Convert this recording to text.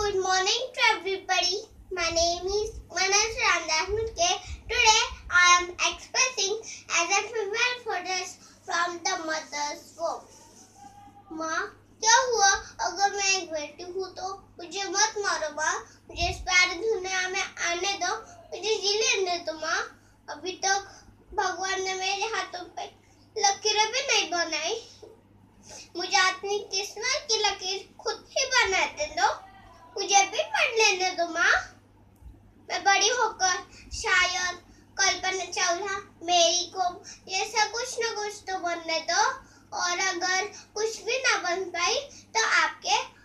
Good morning to everybody. My name is Manas Ramdas Mutke. Today I am expressing as a female fetus from the mother's womb. माँ, क्या हुआ अगर मैं एक बेटी हूँ तो? मुझे मत मारो माँ, मुझे इस प्यारी दुनिया में आने दो, मुझे जी लेने दो माँ। अभी तक भगवान ने मेरे हाथों पे लकीरें भी नहीं बनाई, मुझे अपनी किस्मत की लकीर खुद ही बनाते दो, मुझे भी पढ़ लेने दो माँ। मैं बड़ी होकर शायद कल्पना चावला, मेरी कोम जैसा कुछ न कुछ तो बनने दो, और अगर कुछ भी ना बन पाई तो आपके